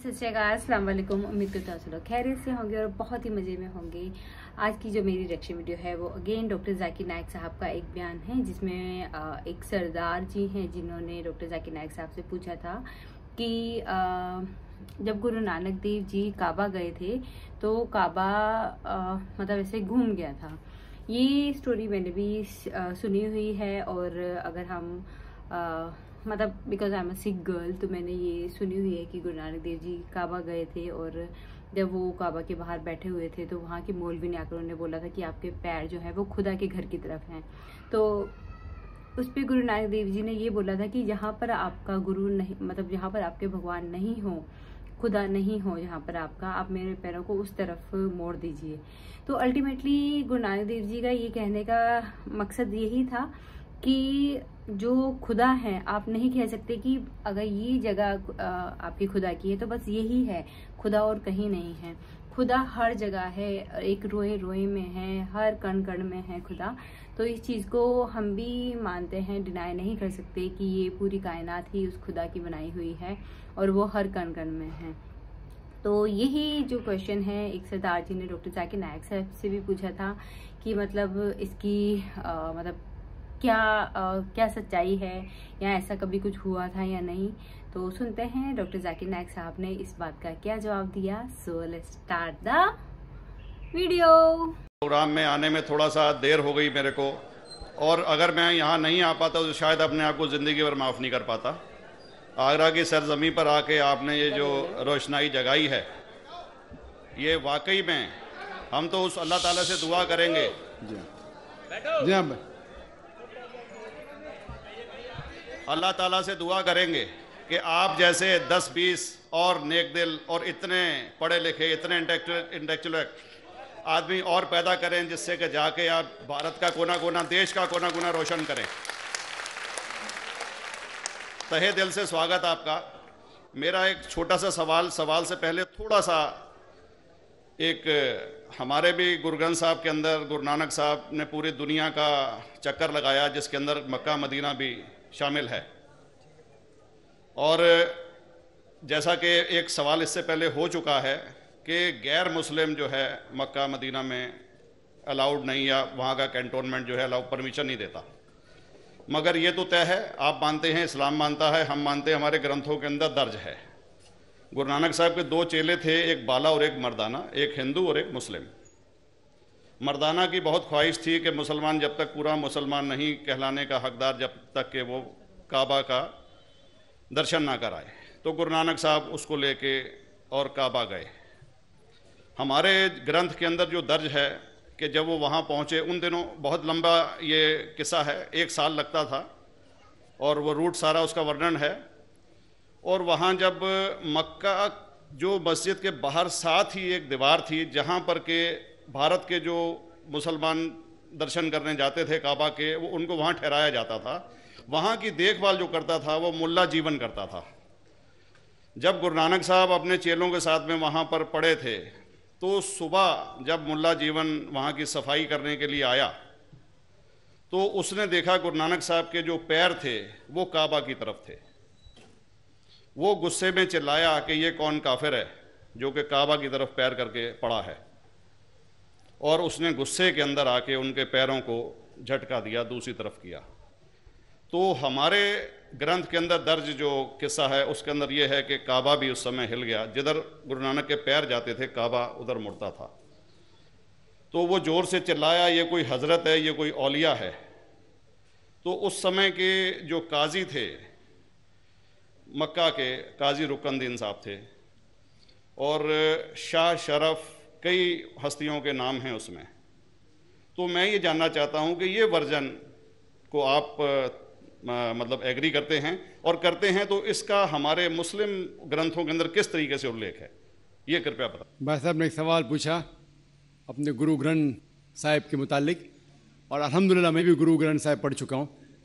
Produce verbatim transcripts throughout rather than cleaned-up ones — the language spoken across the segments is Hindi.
सत श्री अकाल, अस्सलाम वालेकुम। उम्मीद करता हूँ सब लोग खैरियत से होंगे और बहुत ही मज़े में होंगे। आज की जो मेरी रिएक्शन वीडियो है वो अगेन डॉक्टर जाकिर नाइक साहब का एक बयान है, जिसमें एक सरदार जी हैं जिन्होंने डॉक्टर जाकिर नाइक साहब से पूछा था कि जब गुरु नानक देव जी काबा गए थे तो काबा मतलब ऐसे घूम गया था। ये स्टोरी मैंने भी सुनी हुई है और अगर हम आ, मतलब because I am a Sikh girl तो मैंने ये सुनी हुई है कि गुरु नानक देव जी काबा गए थे और जब वो काबा के बाहर बैठे हुए थे तो वहाँ के मौलवी ने आकर उन्होंने बोला था कि आपके पैर जो है वो खुदा के घर की तरफ हैं। तो उस पर गुरु नानक देव जी ने ये बोला था कि जहाँ पर आपका गुरु नहीं, मतलब जहाँ पर आपके भगवान नहीं हो, खुदा नहीं हो, जहाँ पर आपका, आप मेरे पैरों को उस तरफ मोड़ दीजिए। तो अल्टीमेटली गुरु नानक देव जी का ये कहने का मकसद यही था कि जो खुदा है आप नहीं कह सकते कि अगर ये जगह आपकी खुदा की है तो बस यही है खुदा और कहीं नहीं है। खुदा हर जगह है, एक रोए रोए में है, हर कण कण में है खुदा। तो इस चीज़ को हम भी मानते हैं, डिनाई नहीं कर सकते कि ये पूरी कायनात ही उस खुदा की बनाई हुई है और वो हर कण कण में है। तो यही जो क्वेश्चन है एक सरदार जी ने डॉक्टर जाकिर नाइक साहब से भी पूछा था कि मतलब इसकी आ, मतलब क्या आ, क्या सच्चाई है या ऐसा कभी कुछ हुआ था या नहीं। तो सुनते हैं डॉक्टर जाकिर नाइक साहब ने इस बात का क्या जवाब दिया। So let's start the video. Program में आने में थोड़ा सा देर हो गई मेरे को, और अगर मैं यहाँ नहीं आ पाता तो शायद अपने आप को ज़िंदगी भर माफ़ नहीं कर पाता। आगरा की सरजमी पर आके आपने ये जो रोशनाई जगाई है, ये वाकई में हम तो उस अल्लाह ताला से दुआ करेंगे जी हाँ अल्लाह ताला से दुआ करेंगे कि आप जैसे दस बीस और नेक दिल और इतने पढ़े लिखे, इतने इंटेलेक्चुअल आदमी और पैदा करें, जिससे कि जाके आप भारत का कोना कोना, देश का कोना कोना रोशन करें। तहे दिल से स्वागत आपका। मेरा एक छोटा सा सवाल सवाल से पहले थोड़ा सा, एक हमारे भी गुरु ग्रंथ साहब के अंदर गुरु नानक साहब ने पूरी दुनिया का चक्कर लगाया, जिसके अंदर मक्का मदीना भी शामिल है। और जैसा कि एक सवाल इससे पहले हो चुका है कि गैर मुस्लिम जो है मक्का मदीना में अलाउड नहीं, या वहाँ का कैंटोनमेंट जो है अलाउ परमिशन नहीं देता। मगर ये तो तय है, आप मानते हैं, इस्लाम मानता है, हम मानते हैं, हमारे ग्रंथों के अंदर दर्ज है। गुरु नानक साहब के दो चेले थे, एक बाला और एक मर्दाना, एक हिंदू और एक मुस्लिम। मर्दाना की बहुत ख्वाहिश थी कि मुसलमान जब तक पूरा मुसलमान नहीं कहलाने का हकदार, जब तक कि वो काबा का दर्शन ना कराए, तो गुरु नानक साहब उसको लेके और काबा गए। हमारे ग्रंथ के अंदर जो दर्ज है कि जब वो वहाँ पहुँचे, उन दिनों बहुत लंबा ये किस्सा है, एक साल लगता था, और वो रूट सारा उसका वर्णन है। और वहाँ जब मक्का, जो मस्जिद के बाहर साथ ही एक दीवार थी जहाँ पर के भारत के जो मुसलमान दर्शन करने जाते थे काबा के, वो उनको वहाँ ठहराया जाता था। वहाँ की देखभाल जो करता था वो मुल्ला जीवन करता था। जब गुरु नानक साहब अपने चेलों के साथ में वहाँ पर पड़े थे, तो सुबह जब मुल्ला जीवन वहाँ की सफाई करने के लिए आया तो उसने देखा गुरु नानक साहब के जो पैर थे वो काबा की तरफ थे। वो गुस्से में चिल्लाया कि ये कौन काफिर है जो कि काबा की तरफ पैर करके पड़ा है, और उसने गुस्से के अंदर आके उनके पैरों को झटका दिया, दूसरी तरफ किया। तो हमारे ग्रंथ के अंदर दर्ज जो किस्सा है उसके अंदर ये है कि काबा भी उस समय हिल गया, जिधर गुरु नानक के पैर जाते थे काबा उधर मुड़ता था। तो वो ज़ोर से चिल्लाया, ये कोई हजरत है, ये कोई औलिया है। तो उस समय के जो काजी थे मक्का के, काजी रुकनदीन साहब थे, और शाह शरफ, कई हस्तियों के नाम हैं उसमें। तो मैं ये जानना चाहता हूँ कि ये वर्जन को आप आ, मतलब एग्री करते हैं, और करते हैं तो इसका हमारे मुस्लिम ग्रंथों के अंदर किस तरीके से उल्लेख है, ये कृपया बताएं। भाई साहब ने एक सवाल पूछा अपने गुरु ग्रंथ साहिब के मुतालिक, और अल्हम्दुलिल्लाह मैं भी गुरु ग्रंथ साहिब पढ़ चुका हूँ।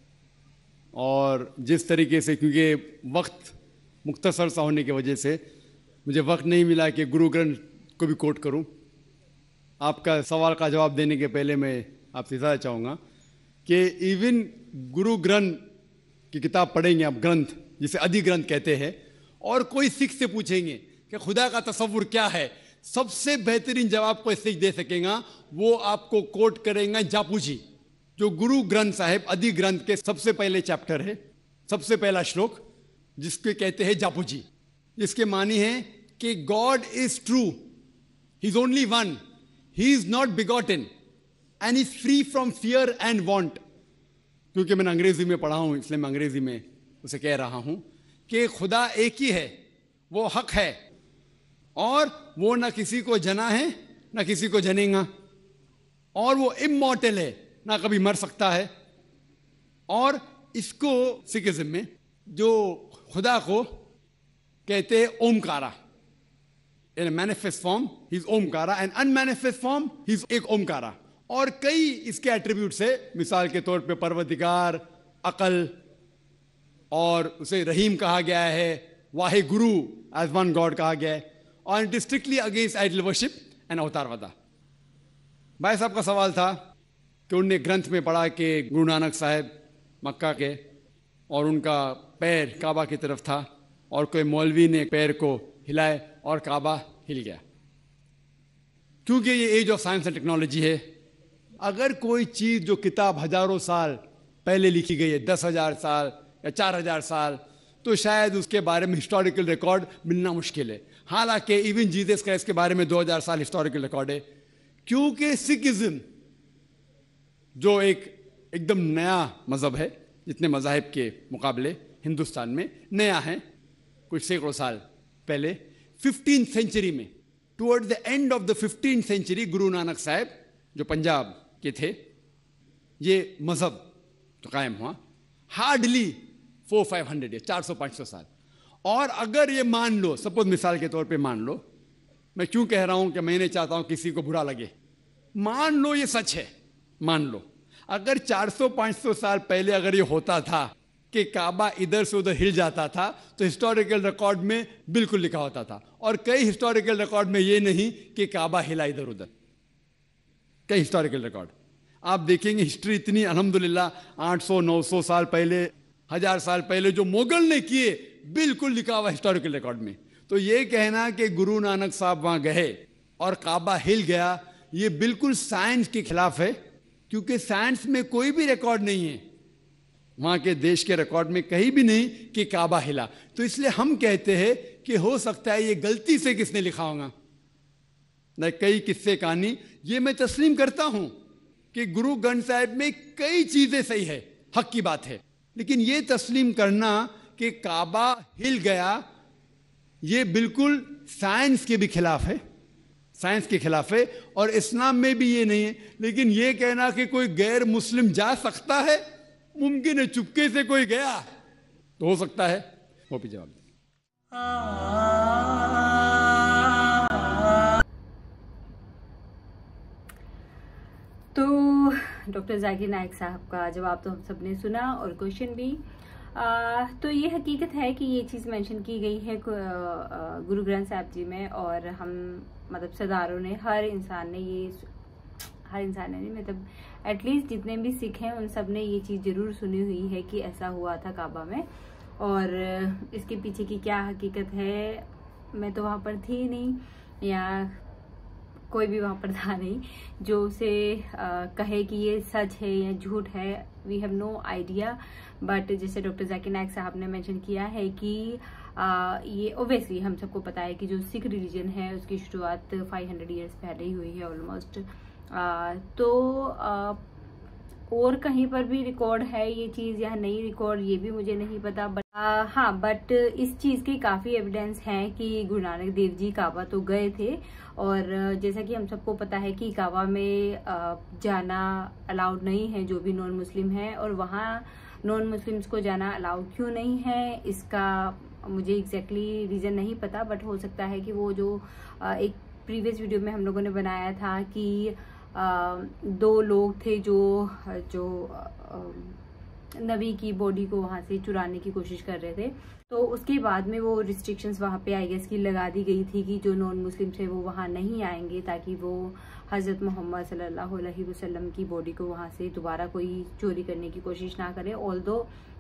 और जिस तरीके से, क्योंकि वक्त मुख्तसर सा होने की वजह से मुझे वक्त नहीं मिला कि गुरु ग्रंथ को भी कोट करूं। आपका सवाल का जवाब देने के पहले मैं आपसे इजाज़त चाहूँगा कि इवन गुरु ग्रंथ की किताब पढ़ेंगे आप, ग्रंथ जिसे आदि ग्रंथ कहते हैं, और कोई सिख से पूछेंगे कि कि खुदा का तस्वुर क्या है, सबसे बेहतरीन जवाब कोई सिख दे सकेगा वो आपको कोट करेंगे जापू जी, जो गुरु ग्रंथ साहिब आदि ग्रंथ के सबसे पहले चैप्टर है, सबसे पहला श्लोक, जिसके कहते हैं जापू जी, जिसके मानी है कि god is true, he is only one, he is not begotten and is free from fear and want. क्योंकि मैंने अंग्रेजी में पढ़ा हूं इसलिए मैं अंग्रेजी में उसे कह रहा हूं कि खुदा एक ही है, वो हक है और वो ना किसी को जना है ना किसी को जनेगा, और वो इमॉर्टल है, ना कभी मर सकता है। और इसको सिखिज्म में जो खुदा को कहते हैं Omkara, in manifest form he is Omkara and unmanifest form he is एक ओमकारा। और कई इसके एट्रीब्यूट्स है, मिसाल के तौर पे परवरदिगार, अकल, और उसे रहीम कहा गया है, Wahe Guru as one God कहा गया है, और it is strictly against idol worship and अवतारवादा। भाई साहब का सवाल था कि उनने ग्रंथ में पढ़ा कि गुरु नानक साहब मक्का के और उनका पैर काबा की तरफ था और कोई मौलवी ने पैर को हिलाए और काबा हिल गया। क्योंकि ये age of science and technology है, अगर कोई चीज जो किताब हजारों साल पहले लिखी गई है, दस हजार साल या चार हजार साल, तो शायद उसके बारे में हिस्टोरिकल रिकॉर्ड मिलना मुश्किल है। हालांकि इवन जीसस क्राइस्ट के बारे में दो हजार साल हिस्टोरिकल रिकॉर्ड है, क्योंकि सिखिज्म जो एक एकदम नया मजहब है, जितने मजाहिब के मुकाबले हिंदुस्तान में नया है, कुछ सैकड़ों साल पहले फिफ्टीन सेंचुरी में, toward the end of the fifteen century, Guru Nanak साहब जो पंजाब के थे, ये मजहब तो कायम हुआ हार्डली फोर फाइव हंड्रेड चार सौ पाँच सौ साल। और अगर ये मान लो, सपोज मिसाल के तौर पे मान लो, मैं क्यों कह रहा हूं कि मैं नहीं चाहता हूं किसी को बुरा लगे, मान लो ये सच है, मान लो अगर चार सौ पाँच सौ साल पहले अगर ये होता था कि काबा इधर से उधर हिल जाता था, तो हिस्टोरिकल रिकॉर्ड में बिल्कुल लिखा होता था। और कई हिस्टोरिकल रिकॉर्ड में ये नहीं कि काबा हिला इधर उधर, कई हिस्टोरिकल रिकॉर्ड आप देखेंगे। हिस्ट्री इतनी अल्हम्दुलिल्लाह आठ सौ नौ सौ साल पहले, हजार साल पहले जो मुगल ने किए, बिल्कुल लिखा हुआ हिस्टोरिकल रिकॉर्ड में। तो ये कहना कि गुरु नानक साहब वहां गए और काबा हिल गया, ये बिल्कुल साइंस के खिलाफ है, क्योंकि साइंस में कोई भी रिकॉर्ड नहीं है, वहां के देश के रिकॉर्ड में कहीं भी नहीं कि काबा हिला। तो इसलिए हम कहते हैं कि हो सकता है ये गलती से किसने लिखा होगा, न कई किस्से कहानी। ये मैं तस्लीम करता हूं कि गुरु ग्रंथ साहिब में कई चीजें सही है, हक की बात है, लेकिन ये तस्लीम करना कि काबा हिल गया, ये बिल्कुल साइंस के भी खिलाफ है, साइंस के खिलाफ है, और इस्लाम में भी ये नहीं है। लेकिन ये कहना कि कोई गैर मुस्लिम जा सकता है, मुमकिन है, चुपके से कोई गया तो हो सकता है। वो भी जवाब तो डॉक्टर जाकिर नाइक साहब का जवाब तो हम सब ने सुना, और क्वेश्चन भी। आ, तो ये हकीकत है कि ये चीज़ मेंशन की गई है गुरु ग्रंथ साहिब जी में, और हम मतलब सरदारों ने, हर इंसान ने ये, हर इंसान ने नहीं, मतलब एटलीस्ट जितने भी सिख हैं उन सब ने ये चीज़ ज़रूर सुनी हुई है कि ऐसा हुआ था काबा में। और इसके पीछे की क्या हकीकत है, मैं तो वहाँ पर थी नहीं, या कोई भी वहाँ पर था नहीं जो उसे आ, कहे कि ये सच है या झूठ है, we have no idea. But जैसे डॉक्टर जाकिर नाइक साहब ने मेंशन किया है कि आ, ये ओबियसली हम सबको पता है कि जो सिख रिलीजन है उसकी शुरुआत पाँच सौ ईयर्स पहले ही हुई है ऑलमोस्ट। तो आ, और कहीं पर भी रिकॉर्ड है ये चीज़ या नहीं रिकॉर्ड, ये भी मुझे नहीं पता। बट आ, हाँ बट इस चीज़ के काफ़ी एविडेंस हैं कि गुरु नानक देव जी काबा तो गए थे, और जैसा कि हम सबको पता है कि काबा में आ, जाना अलाउड नहीं है जो भी नॉन मुस्लिम है, और वहाँ नॉन मुस्लिम्स को जाना अलाउड क्यों नहीं है, इसका मुझे एग्जैक्टली रीज़न नहीं पता। बट हो सकता है कि वो जो आ, एक प्रीवियस वीडियो में हम लोगों ने बनाया था कि आ, दो लोग थे जो जो आ, नबी की बॉडी को वहां से चुराने की कोशिश कर रहे थे, तो उसके बाद में वो रिस्ट्रिक्शंस वहां पे आई गेस की लगा दी गई थी कि जो नॉन मुस्लिम थे वो वहां नहीं आएंगे, ताकि वो हजरत मोहम्मद सल्लल्लाहु अलैहि वसल्लम की बॉडी को वहां से दोबारा कोई चोरी करने की कोशिश ना करे। ऑल्दो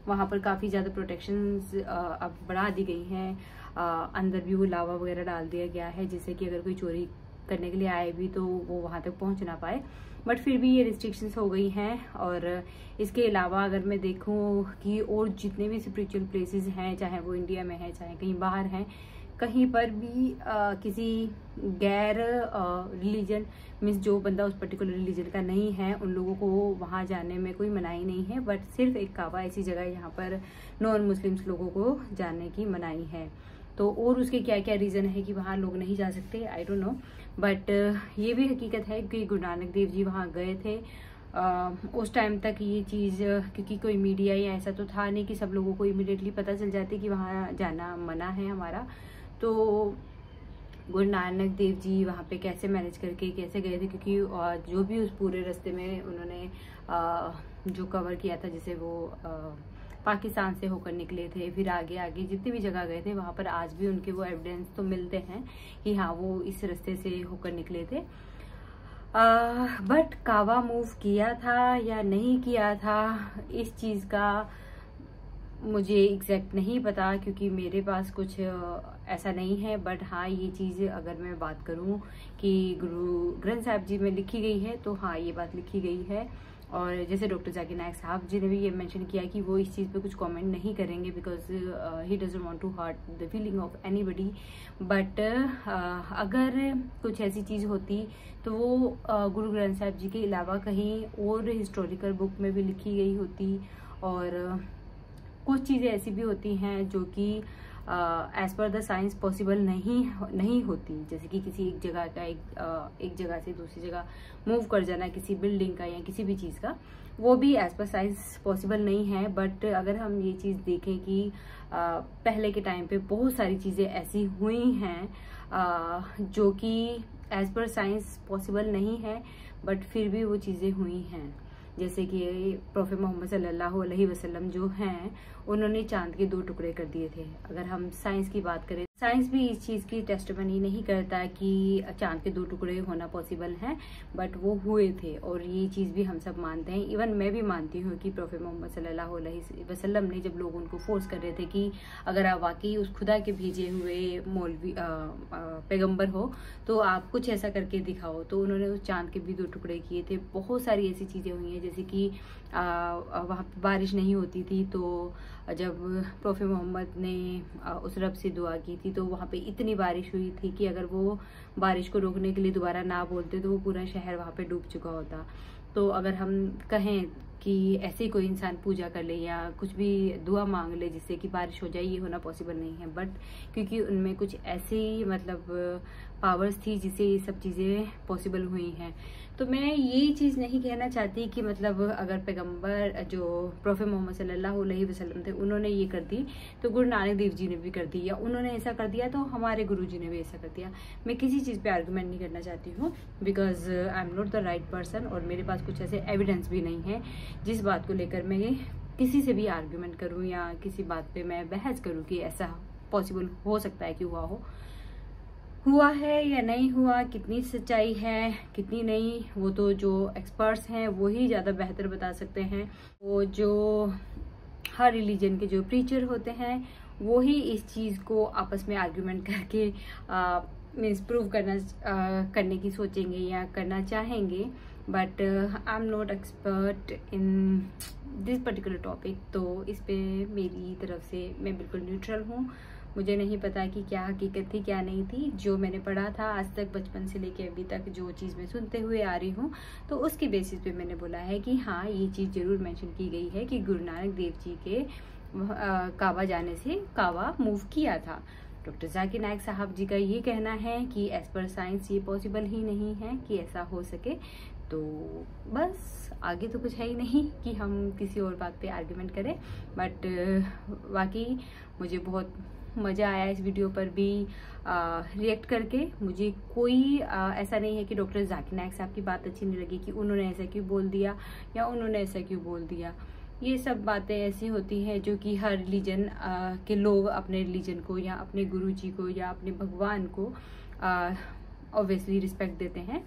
वहाँ पर काफ़ी ज़्यादा प्रोटेक्शंस अब बढ़ा दी गई हैं। अंदर भी वो लावा वगैरह डाल दिया गया है, जिससे कि अगर कोई चोरी करने के लिए आए भी तो वो वहाँ तक पहुँच ना पाए। बट फिर भी ये रिस्ट्रिक्शंस हो गई हैं। और इसके अलावा अगर मैं देखूँ कि और जितने भी स्पिरिचुअल प्लेसेस हैं, चाहे वो इंडिया में है चाहे कहीं बाहर हैं, कहीं पर भी आ, किसी गैर रिलीजन मीन्स जो बंदा उस पर्टिकुलर रिलीजन का नहीं है, उन लोगों को वहाँ जाने में कोई मनाही नहीं है। बट सिर्फ एक काबा ऐसी जगह है यहाँ पर नॉन मुस्लिम्स लोगों को जाने की मनाही है। तो और उसके क्या क्या रीज़न है कि वहाँ लोग नहीं जा सकते, आई डोंट नो। बट ये भी हकीकत है कि गुरु नानक देव जी वहाँ गए थे। Uh, उस टाइम तक ये चीज़, क्योंकि कोई मीडिया या ऐसा तो था नहीं कि सब लोगों को इमिडिएटली पता चल जाती कि वहाँ जाना मना है हमारा। तो गुरु नानक देव जी वहाँ पे कैसे मैनेज करके कैसे गए थे, क्योंकि जो भी उस पूरे रास्ते में उन्होंने जो कवर किया था, जैसे वो पाकिस्तान से होकर निकले थे, फिर आगे आगे जितनी भी जगह गए थे वहाँ पर आज भी उनके वो एविडेंस तो मिलते हैं कि हाँ वो इस रास्ते से होकर निकले थे। बट काबा मूव किया था या नहीं किया था, इस चीज़ का मुझे एग्जैक्ट नहीं पता, क्योंकि मेरे पास कुछ ऐसा नहीं है। बट हाँ ये चीज़ अगर मैं बात करूँ कि गुरु ग्रंथ साहिब जी में लिखी गई है, तो हाँ ये बात लिखी गई है। और जैसे डॉक्टर जाकिर नाइक साहब जी ने भी ये मेंशन किया कि वो इस चीज़ पे कुछ कमेंट नहीं करेंगे, because he doesn't want to hurt the feeling of anybody. But अगर कुछ ऐसी चीज़ होती तो वो uh, गुरु ग्रंथ साहिब जी के अलावा कहीं और हिस्टोरिकल बुक में भी लिखी गई होती। और uh, कुछ चीज़ें ऐसी भी होती हैं जो कि as per the science possible नहीं नहीं होती, जैसे कि किसी एक जगह का एक uh, एक जगह से दूसरी जगह मूव कर जाना, किसी बिल्डिंग का या किसी भी चीज़ का, वो भी एज पर साइंस पॉसिबल नहीं है। बट अगर हम ये चीज़ देखें कि uh, पहले के टाइम पे बहुत सारी चीज़ें ऐसी हुई हैं uh, जो कि एज पर साइंस पॉसिबल नहीं है, बट फिर भी वो चीज़ें हुई हैं। जैसे कि प्रोफेट मोहम्मद सल्लल्लाहु अलैहि वसल्लम जो हैं, उन्होंने चांद के दो टुकड़े कर दिए थे। अगर हम साइंस की बात करें, साइंस भी इस चीज़ की टेस्टिमनी नहीं करता कि चांद के दो टुकड़े होना पॉसिबल है, बट वो हुए थे और ये चीज़ भी हम सब मानते हैं। इवन मैं भी मानती हूँ कि प्रोफेट मोहम्मद सल्लल्लाहु अलैहि वसल्लम ने जब लोग उनको फोर्स कर रहे थे कि अगर आप वाकई उस खुदा के भेजे हुए मौलवी पैगम्बर हो तो आप कुछ ऐसा करके दिखाओ, तो उन्होंने उस चांद के भी दो टुकड़े किए थे। बहुत सारी ऐसी चीज़ें हुई हैं, जैसे कि वहाँ पे बारिश नहीं होती थी, तो जब प्रोफेट मोहम्मद ने उस रब से दुआ की थी तो वहाँ पे इतनी बारिश हुई थी कि अगर वो बारिश को रोकने के लिए दोबारा ना बोलते तो वो पूरा शहर वहाँ पे डूब चुका होता। तो अगर हम कहें कि ऐसे कोई इंसान पूजा कर ले या कुछ भी दुआ मांग ले जिससे कि बारिश हो जाए, ये होना पॉसिबल नहीं है। बट क्योंकि उनमें कुछ ऐसी मतलब पावर्स थी जिससे ये सब चीज़ें पॉसिबल हुई हैं। तो मैं ये चीज़ नहीं कहना चाहती कि मतलब अगर पैगंबर जो प्रोफेट मोहम्मद सल्लल्लाहु अलैहि वसल्लम थे उन्होंने ये कर दी तो गुरु नानक देव जी ने भी कर दी, या उन्होंने ऐसा कर दिया तो हमारे गुरु जी ने भी ऐसा कर दिया। मैं किसी चीज़ पे आर्गुमेंट नहीं करना चाहती हूँ, because I am not the right person और मेरे पास कुछ ऐसे एविडेंस भी नहीं है जिस बात को लेकर मैं किसी से भी आर्गुमेंट करूँ या किसी बात पे मैं बहस करूँ कि ऐसा पॉसिबल हो सकता है कि हुआ हो। हुआ है या नहीं हुआ, कितनी सच्चाई है कितनी नहीं, वो तो जो एक्सपर्ट्स हैं वो ही ज़्यादा बेहतर बता सकते हैं। वो जो हर रिलीजन के जो प्रीचर होते हैं वो ही इस चीज़ को आपस में आर्ग्यूमेंट करके मीन्स प्रूव करना आ, करने की सोचेंगे या करना चाहेंगे। But I am not expert in this particular topic, तो इस पे मेरी तरफ से मैं बिल्कुल न्यूट्रल हूँ। मुझे नहीं पता कि क्या हकीकत थी क्या नहीं थी। जो मैंने पढ़ा था आज तक बचपन से लेके अभी तक जो चीज़ मैं सुनते हुए आ रही हूँ, तो उसके बेसिस पे मैंने बोला है कि हाँ ये चीज़ ज़रूर मेंशन की गई है कि गुरु नानक देव जी के आ, काबा जाने से काबा मूव किया था। डॉक्टर जाकिर नाइक साहब जी का ये कहना है कि एज पर साइंस ये पॉसिबल ही नहीं है कि ऐसा हो सके। तो बस आगे तो कुछ है ही नहीं कि हम किसी और बात पे आर्ग्यूमेंट करें। बट वाकई मुझे बहुत मज़ा आया इस वीडियो पर भी रिएक्ट करके। मुझे कोई आ, ऐसा नहीं है कि डॉक्टर जाकिर नाइक साहब की बात अच्छी नहीं लगी कि उन्होंने ऐसा क्यों बोल दिया या उन्होंने ऐसा क्यों बोल दिया। ये सब बातें ऐसी होती हैं जो कि हर रिलीजन के लोग अपने रिलीजन को या अपने गुरु जी को या अपने भगवान को ऑब्वियसली रिस्पेक्ट देते हैं।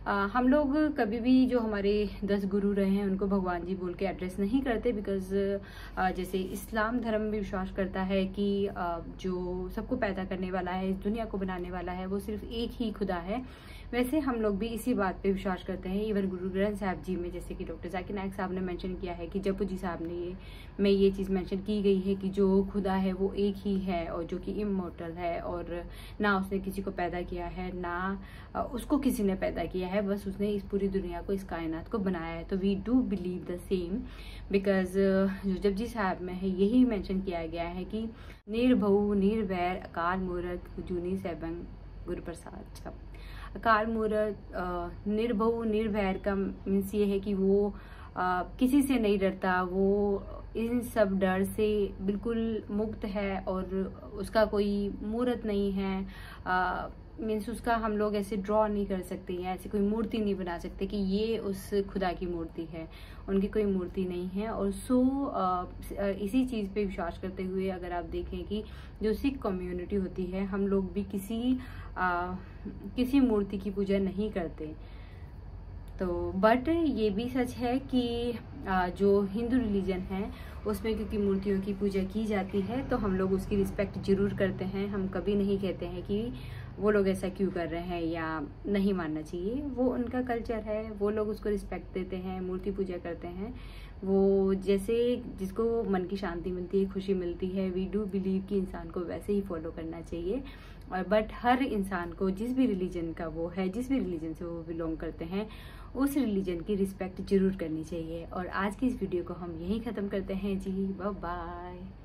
आ, हम लोग कभी भी जो हमारे दस गुरु रहे हैं उनको भगवान जी बोल के एड्रेस नहीं करते, बिकॉज जैसे इस्लाम धर्म भी विश्वास करता है कि आ, जो सबको पैदा करने वाला है, इस दुनिया को बनाने वाला है, वो सिर्फ एक ही खुदा है। वैसे हम लोग भी इसी बात पे विश्वास करते हैं। इवन गुरु ग्रंथ साहब जी में जैसे कि डॉक्टर जाकिर नाइक साहब ने मेंशन किया है कि जपू जी साहब ने ये में ये चीज़ मेंशन की गई है कि जो खुदा है वो एक ही है और जो कि इमॉर्टल है, और ना उसने किसी को पैदा किया है ना उसको किसी ने पैदा किया है, बस उसने इस पूरी दुनिया को, इस कायनात को बनाया है। तो we do believe the same, because जो जपजी साहब में है यही मेंशन किया गया है कि निर्भउ निर्वैर अकाल मूर्त जूनी सैबंग गुरु प्रसाद छप। अकाल मूर्त निर्भउ निर्वैर का मीन्स ये है कि वो आ, किसी से नहीं डरता, वो इन सब डर से बिल्कुल मुक्त है और उसका कोई मूर्त नहीं है। मीन्स उसका हम लोग ऐसे ड्रॉ नहीं कर सकते या ऐसी कोई मूर्ति नहीं बना सकते कि ये उस खुदा की मूर्ति है, उनकी कोई मूर्ति नहीं है। और सो आ, इसी चीज़ पे विश्वास करते हुए अगर आप देखें कि जो सिख कम्युनिटी होती है, हम लोग भी किसी आ, किसी मूर्ति की पूजा नहीं करते। तो बट ये भी सच है कि आ, जो हिंदू रिलीजन है उसमें क्योंकि मूर्तियों की पूजा की जाती है तो हम लोग उसकी रिस्पेक्ट जरूर करते हैं। हम कभी नहीं कहते हैं कि वो लोग ऐसा क्यों कर रहे हैं या नहीं मानना चाहिए, वो उनका कल्चर है, वो लोग उसको रिस्पेक्ट देते हैं, मूर्ति पूजा करते हैं। वो जैसे जिसको मन की शांति मिलती है, खुशी मिलती है, वी डू बिलीव कि इंसान को वैसे ही फॉलो करना चाहिए। और बट हर इंसान को जिस भी रिलीजन का वो है, जिस भी रिलीजन से वो बिलोंग करते हैं, उस रिलीजन की रिस्पेक्ट जरूर करनी चाहिए। और आज की इस वीडियो को हम यहीं ख़त्म करते हैं जी। Bye bye.